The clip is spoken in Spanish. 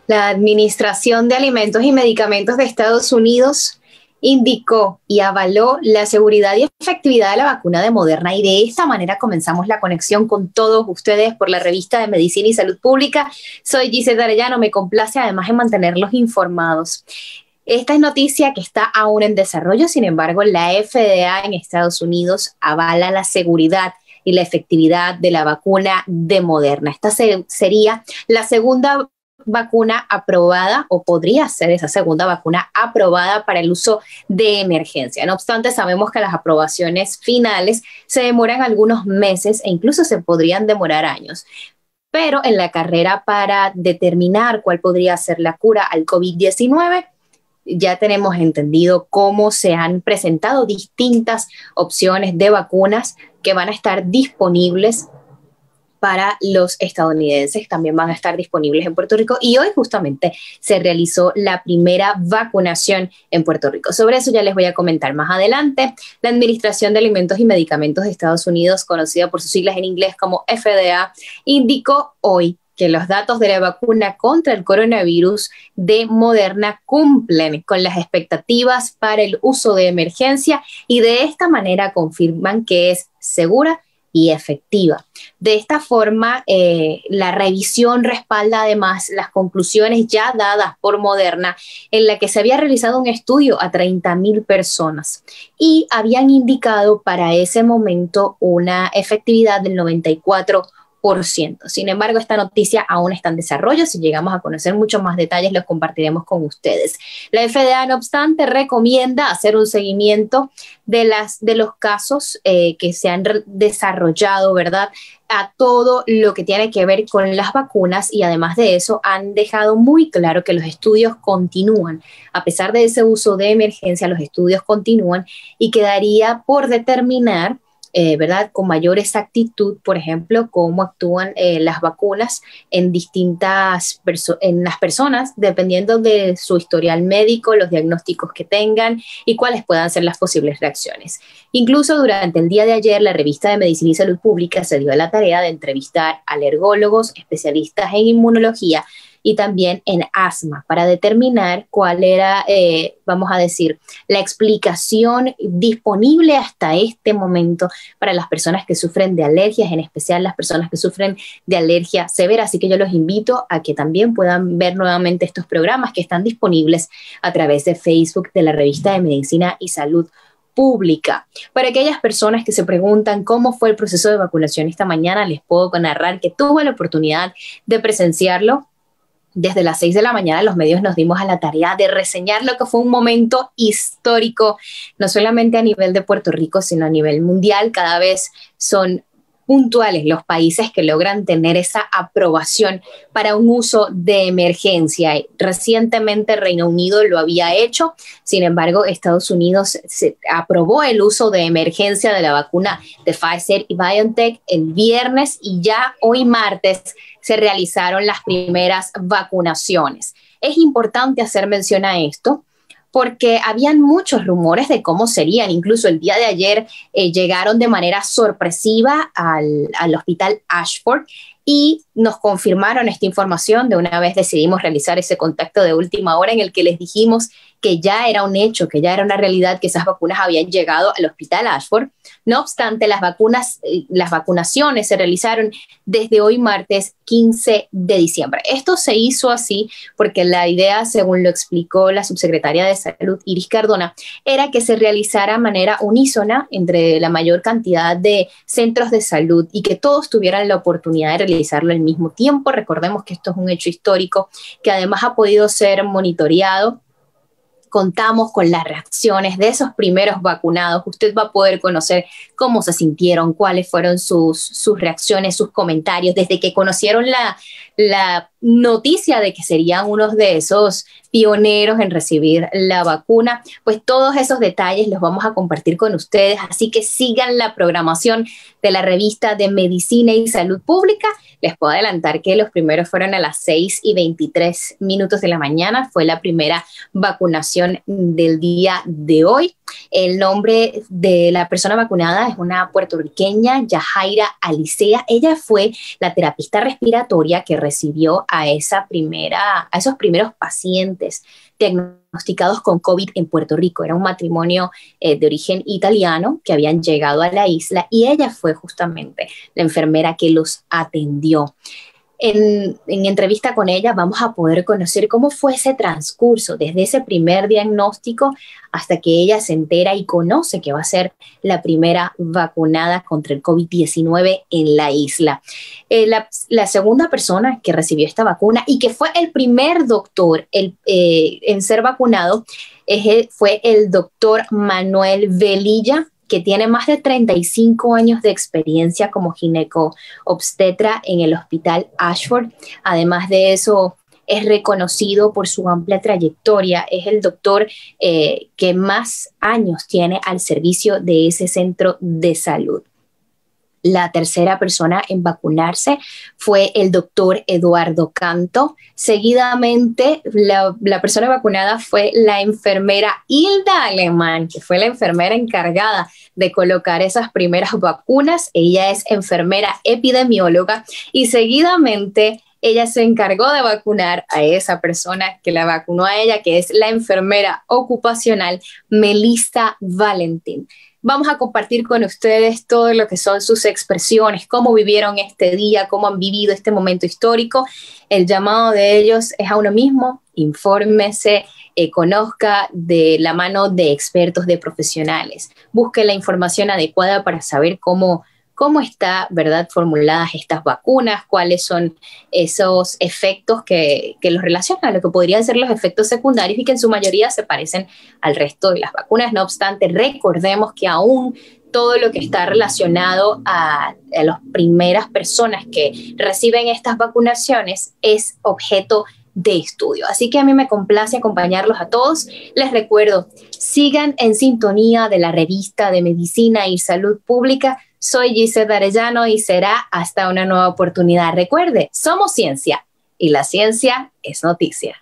La Administración de Alimentos y Medicamentos de Estados Unidos indicó y avaló la seguridad y efectividad de la vacuna de Moderna, y de esta manera comenzamos la conexión con todos ustedes por la revista de Medicina y Salud Pública. Soy Gisela Arellano, me complace además en mantenerlos informados. Esta es noticia que está aún en desarrollo, sin embargo, la FDA en Estados Unidos avala la seguridad y la efectividad de la vacuna de Moderna. Esta sería la segunda vacuna aprobada, o podría ser esa segunda vacuna aprobada para el uso de emergencia. No obstante, sabemos que las aprobaciones finales se demoran algunos meses e incluso se podrían demorar años. Pero en la carrera para determinar cuál podría ser la cura al COVID-19, ya tenemos entendido cómo se han presentado distintas opciones de vacunas que van a estar disponibles para los estadounidenses, también van a estar disponibles en Puerto Rico, y hoy justamente se realizó la primera vacunación en Puerto Rico. Sobre eso ya les voy a comentar más adelante. La Administración de Alimentos y Medicamentos de Estados Unidos, conocida por sus siglas en inglés como FDA, indicó hoy que los datos de la vacuna contra el coronavirus de Moderna cumplen con las expectativas para el uso de emergencia, y de esta manera confirman que es segura y efectiva. De esta forma, la revisión respalda además las conclusiones ya dadas por Moderna, en la que se había realizado un estudio a 30,000 personas y habían indicado para ese momento una efectividad del 94%. Sin embargo, esta noticia aún está en desarrollo. Si llegamos a conocer muchos más detalles, los compartiremos con ustedes. La FDA, no obstante, recomienda hacer un seguimiento de los casos que se han desarrollado, ¿verdad?, a todo lo que tiene que ver con las vacunas, y además de eso han dejado muy claro que los estudios continúan. A pesar de ese uso de emergencia, los estudios continúan y quedaría por determinar, ¿verdad?, con mayor exactitud, por ejemplo, cómo actúan las vacunas en en las personas, dependiendo de su historial médico, los diagnósticos que tengan y cuáles puedan ser las posibles reacciones. Incluso durante el día de ayer, la revista de Medicina y Salud Pública se dio a la tarea de entrevistar alergólogos, especialistas en inmunología y también en asma, para determinar cuál era, vamos a decir, la explicación disponible hasta este momento para las personas que sufren de alergias, en especial las personas que sufren de alergia severa. Así que yo los invito a que también puedan ver nuevamente estos programas que están disponibles a través de Facebook de la revista de Medicina y Salud Pública. Para aquellas personas que se preguntan cómo fue el proceso de vacunación esta mañana, les puedo narrar que tuve la oportunidad de presenciarlo. Desde las 6 de la mañana los medios nos dimos a la tarea de reseñar lo que fue un momento histórico, no solamente a nivel de Puerto Rico, sino a nivel mundial. Cada vez son puntuales los países que logran tener esa aprobación para un uso de emergencia. Recientemente Reino Unido lo había hecho, sin embargo Estados Unidos se aprobó el uso de emergencia de la vacuna de Pfizer y BioNTech el viernes, y ya hoy martes se realizaron las primeras vacunaciones. Es importante hacer mención a esto porque habían muchos rumores de cómo serían. Incluso el día de ayer llegaron de manera sorpresiva al hospital Ashford y nos confirmaron esta información. De una vez decidimos realizar ese contacto de última hora en el que les dijimos que ya era un hecho, que ya era una realidad, que esas vacunas habían llegado al hospital Ashford. No obstante, las vacunaciones se realizaron desde hoy martes 15 de diciembre. Esto se hizo así porque la idea, según lo explicó la subsecretaria de Salud, Iris Cardona, era que se realizara de manera unísona entre la mayor cantidad de centros de salud y que todos tuvieran la oportunidad de realizarlo al mismo tiempo. Recordemos que esto es un hecho histórico que además ha podido ser monitoreado. Contamos con las reacciones de esos primeros vacunados. Usted va a poder conocer cómo se sintieron, cuáles fueron sus reacciones, sus comentarios, desde que conocieron la noticia de que serían unos de esos pioneros en recibir la vacuna. Pues todos esos detalles los vamos a compartir con ustedes, así que sigan la programación de la revista de Medicina y Salud Pública. Les puedo adelantar que los primeros fueron a las 6:23 de la mañana. Fue la primera vacunación del día de hoy. El nombre de la persona vacunada es una puertorriqueña, Yajaira Alicea. Ella fue la terapista respiratoria que recibió a esos primeros pacientes diagnosticados con COVID en Puerto Rico. Era un matrimonio de origen italiano que habían llegado a la isla y ella fue justamente la enfermera que los atendió. En entrevista con ella vamos a poder conocer cómo fue ese transcurso desde ese primer diagnóstico hasta que ella se entera y conoce que va a ser la primera vacunada contra el COVID-19 en la isla. La segunda persona que recibió esta vacuna y que fue el primer doctor en ser vacunado fue el doctor Manuel Velilla, que tiene más de 35 años de experiencia como gineco-obstetra en el Hospital Ashford. Además de eso, es reconocido por su amplia trayectoria. Es el doctor que más años tiene al servicio de ese centro de salud. La tercera persona en vacunarse fue el doctor Eduardo Canto. Seguidamente, la persona vacunada fue la enfermera Hilda Alemán, que fue la enfermera encargada de colocar esas primeras vacunas. Ella es enfermera epidemióloga y seguidamente ella se encargó de vacunar a esa persona que la vacunó a ella, que es la enfermera ocupacional Melissa Valentín. Vamos a compartir con ustedes todo lo que son sus expresiones, cómo vivieron este día, cómo han vivido este momento histórico. El llamado de ellos es a uno mismo: infórmese, conozca de la mano de expertos, de profesionales. Busque la información adecuada para saber cómo está, ¿verdad?, formuladas estas vacunas, cuáles son esos efectos que los relacionan a lo que podrían ser los efectos secundarios y que en su mayoría se parecen al resto de las vacunas. No obstante, recordemos que aún todo lo que está relacionado a las primeras personas que reciben estas vacunaciones es objeto de estudio. Así que a mí me complace acompañarlos a todos. Les recuerdo, sigan en sintonía de la revista de Medicina y Salud Pública. Soy Giselle Arellano y será hasta una nueva oportunidad. Recuerde, somos ciencia y la ciencia es noticia.